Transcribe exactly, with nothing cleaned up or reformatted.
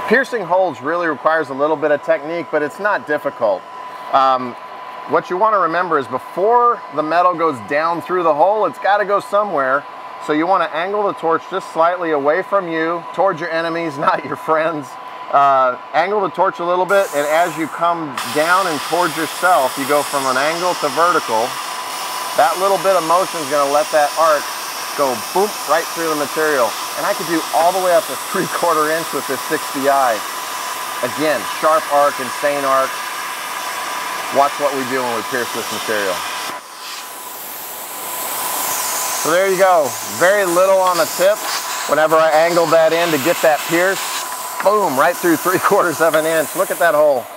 Piercing holes really requires a little bit of technique, but it's not difficult. Um, what you want to remember is before the metal goes down through the hole, it's got to go somewhere. So you want to angle the torch just slightly away from you, towards your enemies, not your friends. Uh, angle the torch a little bit, and as you come down and towards yourself, you go from an angle to vertical. That little bit of motion is going to let that arc go boom right through the material. And I could do all the way up to three quarter inch with this sixty I. Again, sharp arc, insane arc. Watch what we do when we pierce this material. So there you go, very little on the tip. Whenever I angled that in to get that pierce, boom, right through three quarters of an inch. Look at that hole.